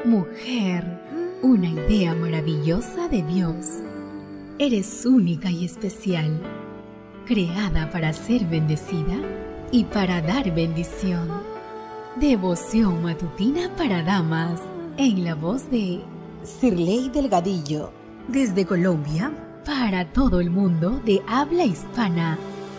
Mujer, una idea maravillosa de Dios. Eres única y especial, creada para ser bendecida y para dar bendición. Devoción matutina para damas, en la voz de Sirley Delgadillo. Desde Colombia, para todo el mundo de habla hispana.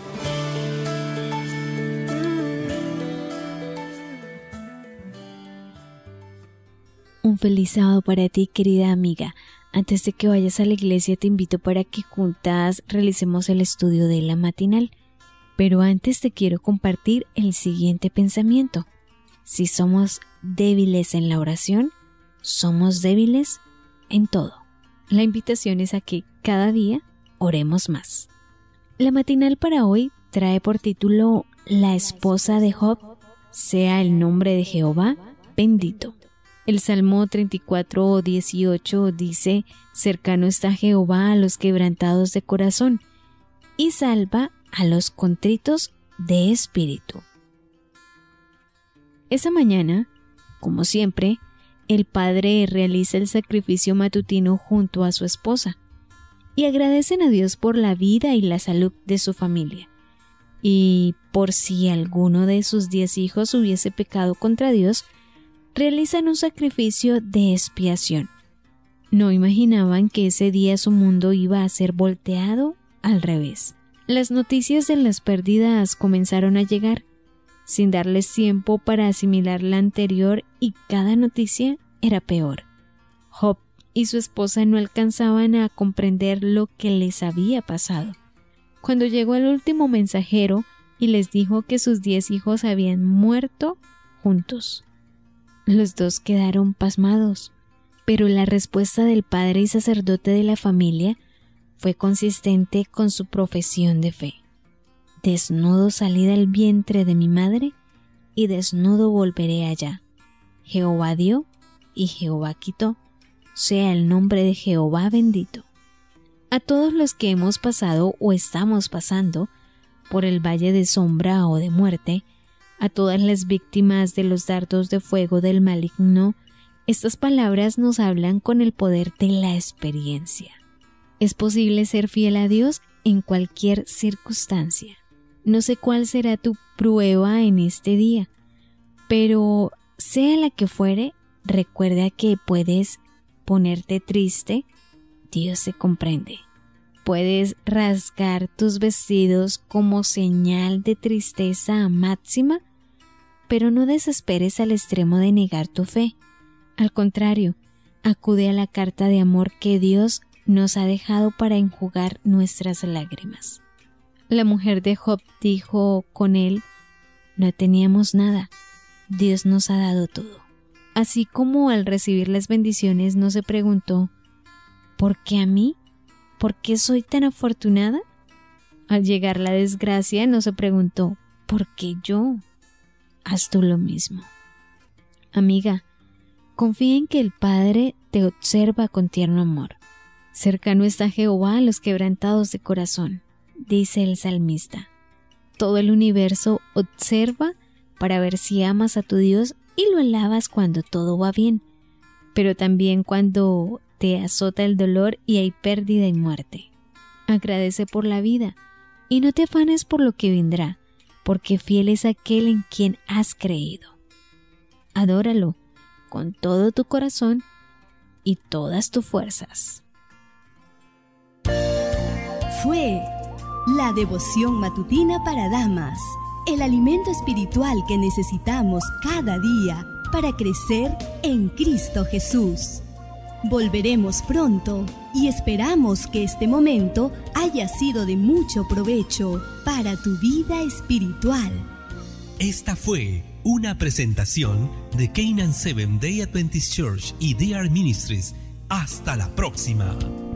Un feliz sábado para ti, querida amiga. Antes de que vayas a la iglesia te invito para que juntas realicemos el estudio de la matinal. Pero antes te quiero compartir el siguiente pensamiento. Si somos débiles en la oración, somos débiles en todo. La invitación es a que cada día oremos más. La matinal para hoy trae por título La esposa de Job, sea el nombre de Jehová bendito. El Salmo 34:18 dice: cercano está Jehová a los quebrantados de corazón y salva a los contritos de espíritu. Esa mañana, como siempre, el padre realiza el sacrificio matutino junto a su esposa y agradecen a Dios por la vida y la salud de su familia y por si alguno de sus 10 hijos hubiese pecado contra Dios, realizan un sacrificio de expiación. No imaginaban que ese día su mundo iba a ser volteado al revés. Las noticias de las pérdidas comenzaron a llegar, sin darles tiempo para asimilar la anterior, y cada noticia era peor. Job y su esposa no alcanzaban a comprender lo que les había pasado. Cuando llegó el último mensajero y les dijo que sus 10 hijos habían muerto juntos, los dos quedaron pasmados, pero la respuesta del padre y sacerdote de la familia fue consistente con su profesión de fe. Desnudo salí del vientre de mi madre y desnudo volveré allá. Jehová dio y Jehová quitó, sea el nombre de Jehová bendito. A todos los que hemos pasado o estamos pasando por el valle de sombra o de muerte, a todas las víctimas de los dardos de fuego del maligno, estas palabras nos hablan con el poder de la experiencia. Es posible ser fiel a Dios en cualquier circunstancia. No sé cuál será tu prueba en este día, pero sea la que fuere, recuerda que puedes ponerte triste, Dios se comprende. Puedes rasgar tus vestidos como señal de tristeza máxima, pero no desesperes al extremo de negar tu fe. Al contrario, acude a la carta de amor que Dios nos ha dejado para enjugar nuestras lágrimas. La mujer de Job dijo con él: no teníamos nada, Dios nos ha dado todo. Así como al recibir las bendiciones no se preguntó: ¿por qué a mí? ¿Por qué soy tan afortunada? Al llegar la desgracia no se preguntó: ¿por qué yo? Haz tú lo mismo. Amiga, confía en que el Padre te observa con tierno amor. Cercano está Jehová a los quebrantados de corazón, dice el salmista. Todo el universo observa para ver si amas a tu Dios y lo alabas cuando todo va bien, pero también cuando te azota el dolor y hay pérdida y muerte. Agradece por la vida y no te afanes por lo que vendrá, porque fiel es aquel en quien has creído. Adóralo con todo tu corazón y todas tus fuerzas. Fue la devoción matutina para damas, el alimento espiritual que necesitamos cada día para crecer en Cristo Jesús. Volveremos pronto y esperamos que este momento haya sido de mucho provecho para tu vida espiritual. Esta fue una presentación de Canaan Seventh Day Adventist Church y DR Ministries. Hasta la próxima.